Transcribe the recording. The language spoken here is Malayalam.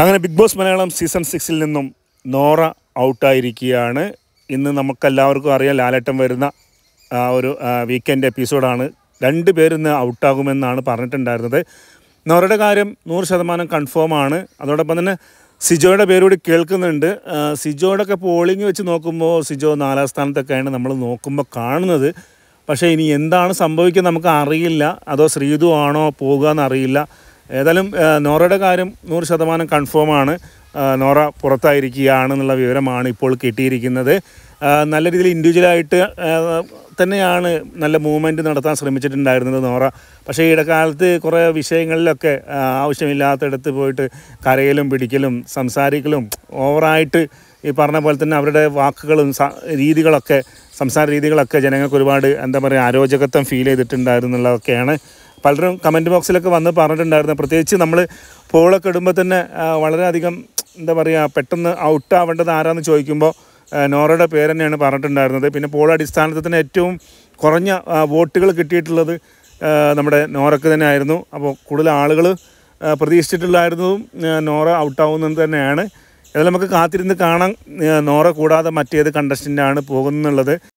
അങ്ങനെ ബിഗ് ബോസ് മലയാളം സീസൺ 6 നിന്നും നോറ ഔട്ടായിരിക്കുകയാണ്. ഇന്ന് നമുക്കെല്ലാവർക്കും അറിയാം ലാലേട്ടൻ വരുന്ന ഒരു വീക്കെൻഡ് എപ്പിസോഡാണ്. 2 പേർ ഇന്ന് ഔട്ടാകുമെന്നാണ് പറഞ്ഞിട്ടുണ്ടായിരുന്നത്. നോറയുടെ കാര്യം 100% കൺഫേമാണ്. അതോടൊപ്പം തന്നെ സിജോയുടെ പേരുകൂടി കേൾക്കുന്നുണ്ട്. സിജോയുടെയൊക്കെ പോളിംഗ് വെച്ച് നോക്കുമ്പോൾ സിജോ 4ാം സ്ഥാനത്തൊക്കെയാണ് നമ്മൾ നോക്കുമ്പോൾ കാണുന്നത്. പക്ഷേ ഇനി എന്താണ് സംഭവിക്കുക നമുക്ക് അറിയില്ല. അതോ ശ്രീതു ആണോ പോകുക എന്നറിയില്ല. ഏതായാലും നോറയുടെ കാര്യം 100% കൺഫേമാണ്. നോറ പുറത്തായിരിക്കുകയാണെന്നുള്ള വിവരമാണ് ഇപ്പോൾ കിട്ടിയിരിക്കുന്നത്. നല്ല രീതിയിൽ ഇൻഡിവിജ്വലായിട്ട് തന്നെയാണ് നല്ല മൂവ്മെൻറ്റ് നടത്താൻ ശ്രമിച്ചിട്ടുണ്ടായിരുന്നത് നോറ. പക്ഷേ ഇടക്കാലത്ത് കുറേ വിഷയങ്ങളിലൊക്കെ ആവശ്യമില്ലാത്തടത്ത് പോയിട്ട് കരയലും പിടിക്കലും സംസാരിക്കലും ഓവറായിട്ട് ഈ പറഞ്ഞ പോലെ തന്നെ അവരുടെ വാക്കുകളും രീതികളൊക്കെ സംസാര രീതികളൊക്കെ ജനങ്ങൾക്ക് ഒരുപാട് അരോചകത്വം ഫീൽ ചെയ്തിട്ടുണ്ടായിരുന്നുള്ളതൊക്കെയാണ് പലരും കമൻറ്റ് ബോക്സിലൊക്കെ വന്ന് പറഞ്ഞിട്ടുണ്ടായിരുന്നു. പ്രത്യേകിച്ച് നമ്മൾ പോളൊക്കെ ഇടുമ്പോൾ തന്നെ വളരെയധികം പെട്ടെന്ന് ഔട്ട് ആവേണ്ടത് ആരാന്ന് ചോദിക്കുമ്പോൾ നോറയുടെ പേര് തന്നെയാണ് പറഞ്ഞിട്ടുണ്ടായിരുന്നത്. പിന്നെ പോൾ അടിസ്ഥാനത്തിൽ തന്നെ ഏറ്റവും കുറഞ്ഞ വോട്ടുകൾ കിട്ടിയിട്ടുള്ളത് നമ്മുടെ നോറയ്ക്ക് തന്നെ ആയിരുന്നു. അപ്പോൾ കൂടുതൽ ആളുകൾ പ്രതീക്ഷിച്ചിട്ടുള്ളായിരുന്നതും നോറ ഔട്ടാവുന്നത് തന്നെയാണ്. ഏതായാലും നമുക്ക് കാത്തിരുന്ന് കാണാം നോറ കൂടാതെ മറ്റേത് കണ്ടസ്റ്റൻ്റാണ് പോകുന്നുള്ളത്.